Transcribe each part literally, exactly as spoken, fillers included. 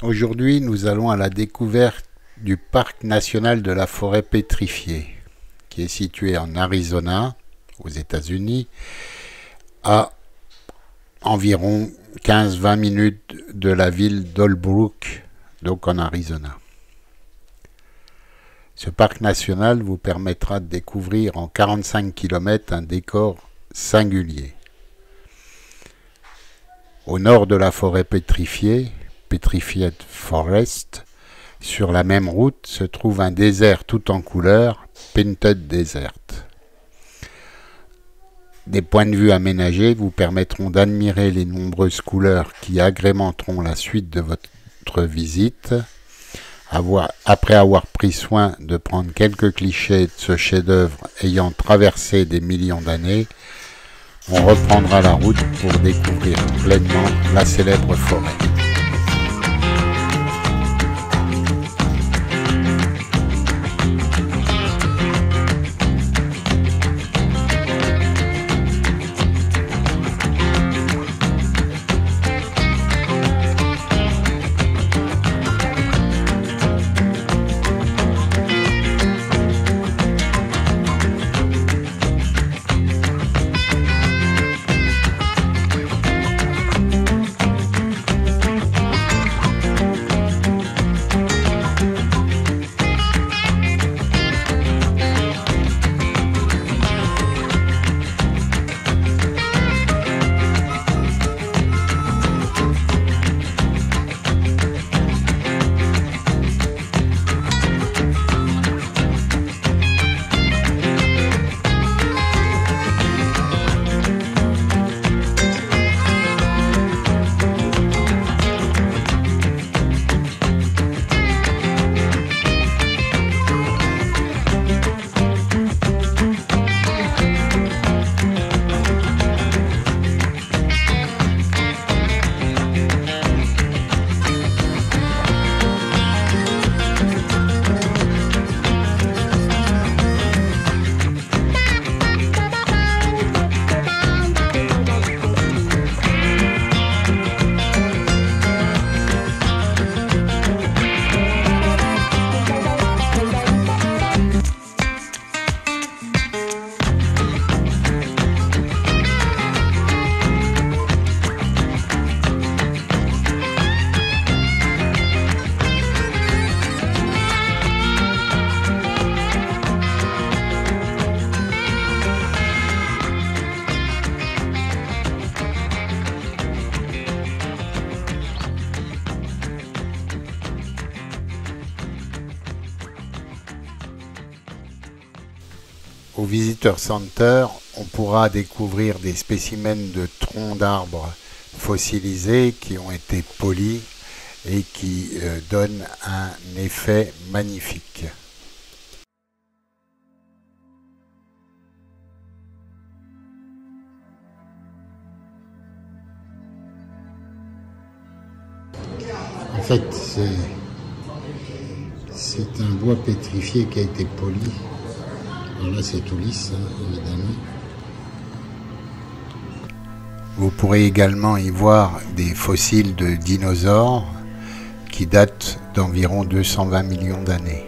Aujourd'hui, nous allons à la découverte du parc national de la forêt pétrifiée, qui est situé en Arizona, aux États-Unis, à environ quinze à vingt minutes de la ville d'Holbrook, donc en Arizona. Ce parc national vous permettra de découvrir en quarante-cinq kilomètres un décor singulier. Au nord de la forêt pétrifiée, Petrified Forest, sur la même route se trouve un désert tout en couleurs, Painted Desert. Des points de vue aménagés vous permettront d'admirer les nombreuses couleurs qui agrémenteront la suite de votre visite. Avoir, après avoir pris soin de prendre quelques clichés de ce chef-d'œuvre ayant traversé des millions d'années, on reprendra la route pour découvrir pleinement la célèbre forêt. Au Visitor Center, on pourra découvrir des spécimens de troncs d'arbres fossilisés qui ont été polis et qui euh, donnent un effet magnifique. En fait, c'est un bois pétrifié qui a été poli. Alors là, c'est tout lisse, hein, évidemment. Vous pourrez également y voir des fossiles de dinosaures qui datent d'environ deux cent vingt millions d'années.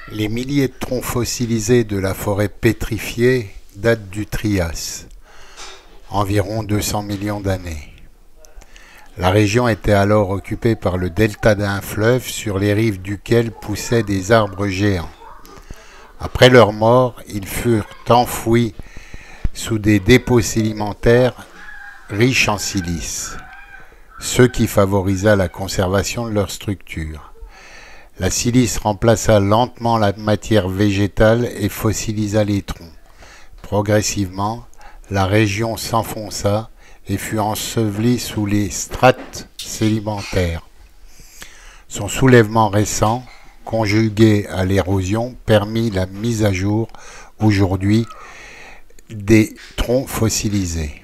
Les milliers de troncs fossilisés de la forêt pétrifiée datent du Trias, environ deux cents millions d'années. La région était alors occupée par le delta d'un fleuve sur les rives duquel poussaient des arbres géants. Après leur mort, ils furent enfouis sous des dépôts sédimentaires riches en silice, ce qui favorisa la conservation de leur structure. La silice remplaça lentement la matière végétale et fossilisa les troncs. Progressivement, la région s'enfonça et fut ensevelie sous les strates sédimentaires. Son soulèvement récent, conjugué à l'érosion, permit la mise à jour aujourd'hui des troncs fossilisés.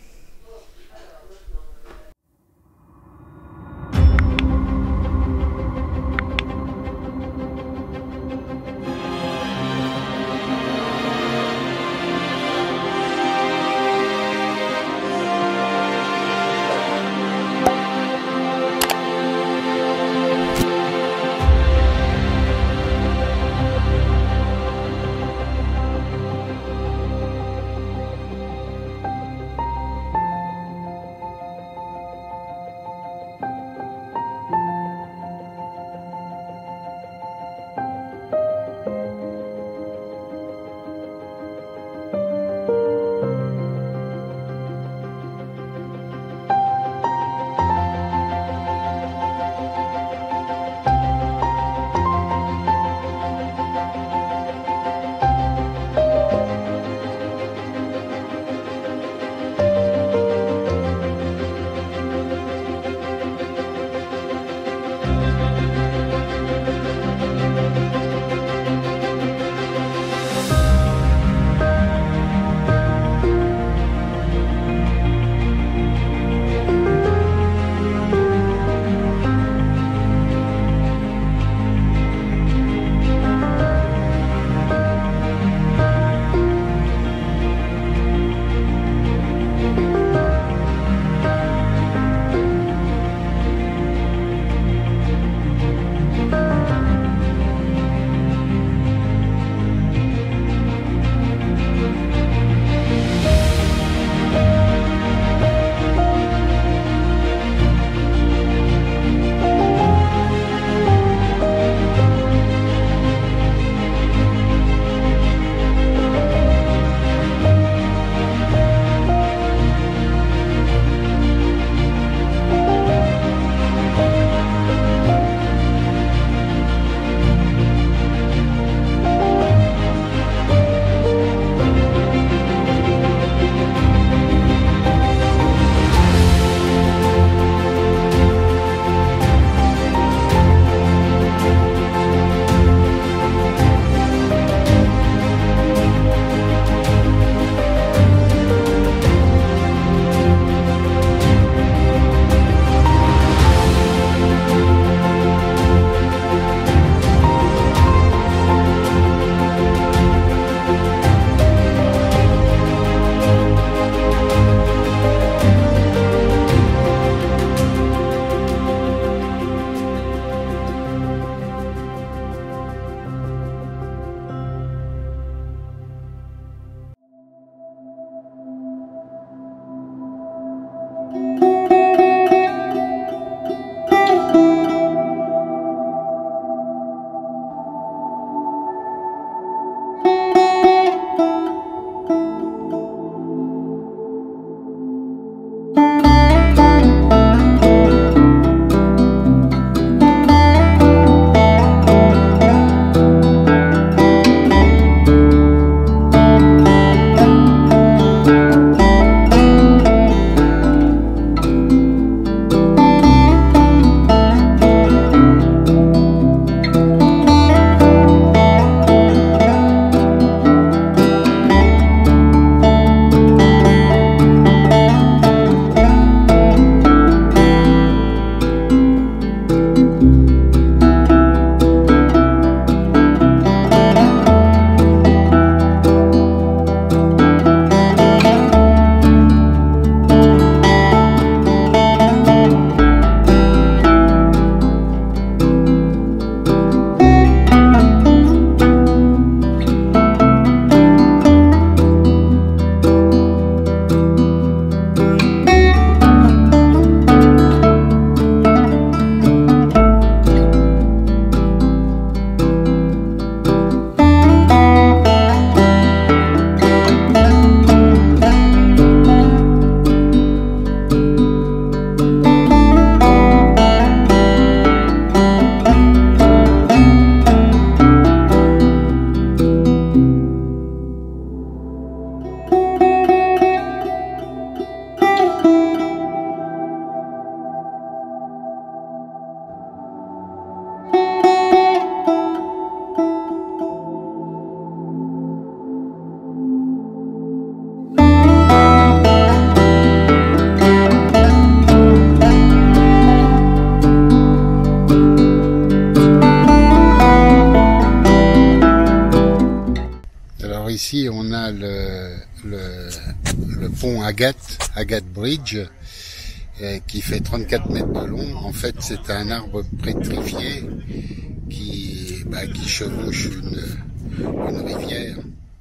ici on a le, le, le pont Agathe, Agathe Bridge, euh, qui fait trente-quatre mètres de long. En fait, c'est un arbre pétrifié qui, bah, qui chevauche une, une rivière.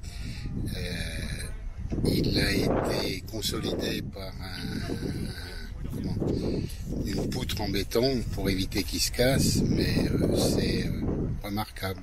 Euh, il a été consolidé par un, un, comment, une poutre en béton pour éviter qu'il se casse, mais euh, c'est euh, remarquable.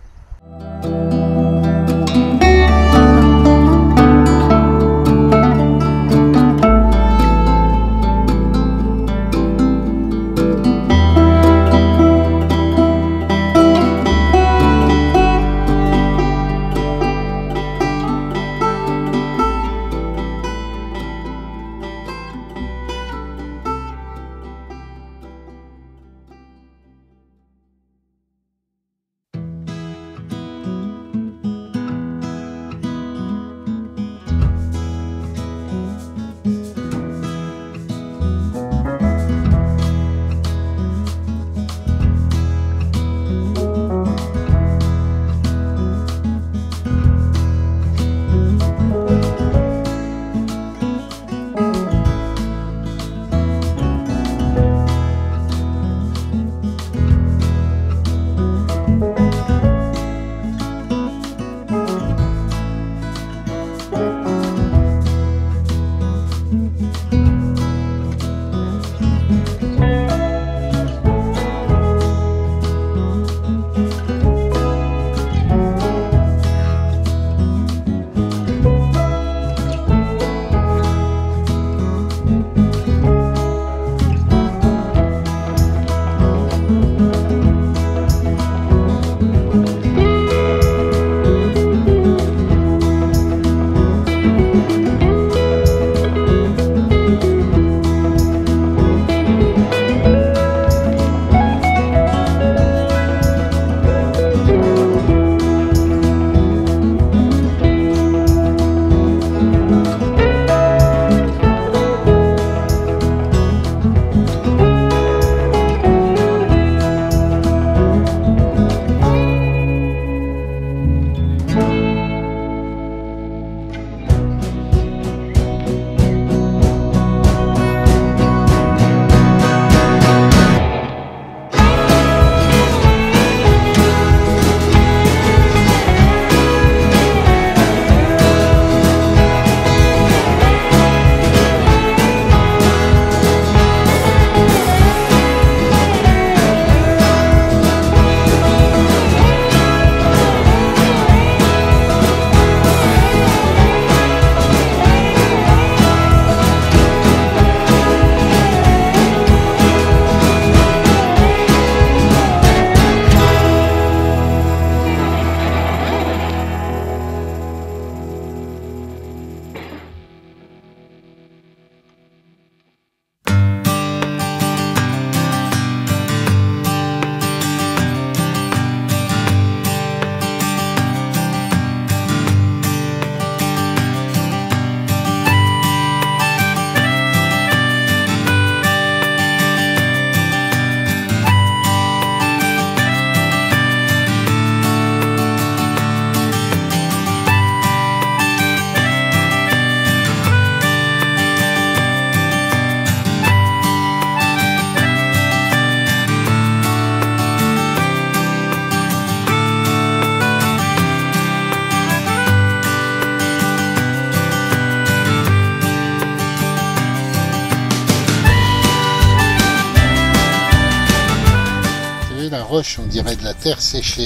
Roche, on dirait de la terre séchée.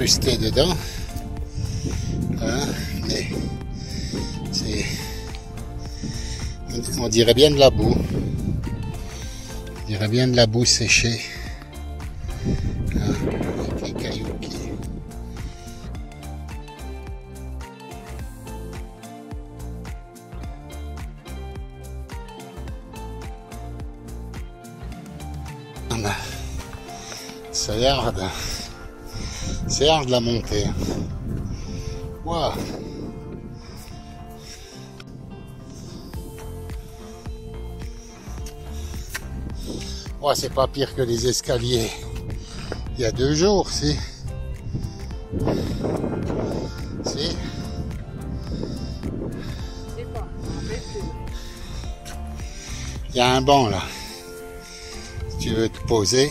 incrusté dedans. Voilà, mais c'est, on dirait bien de la boue. On dirait bien de la boue séchée. Voilà, avec les cailloux qui... Ça a l'air de... Ça a l'air de la montée. Waouh. Ouais, c'est pas pire que les escaliers il y a deux jours, si. Si. Il y a un banc là. Si tu veux te poser.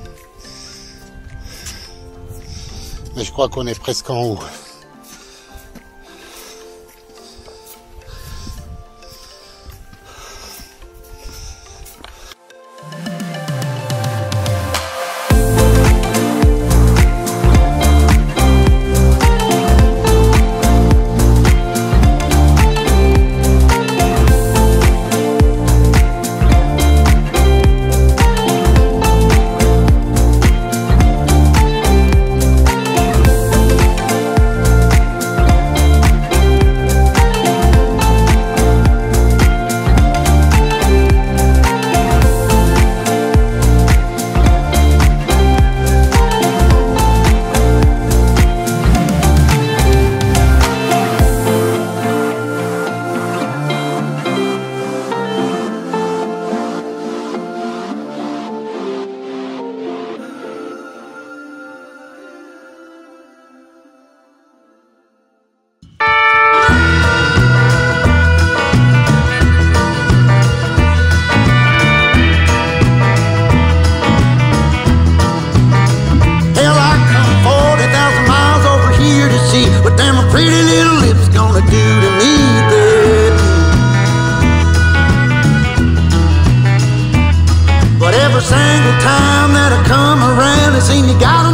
Mais je crois qu'on est presque en haut. What them pretty little lips gonna do to me, baby? But every single time that I come around, it seems you got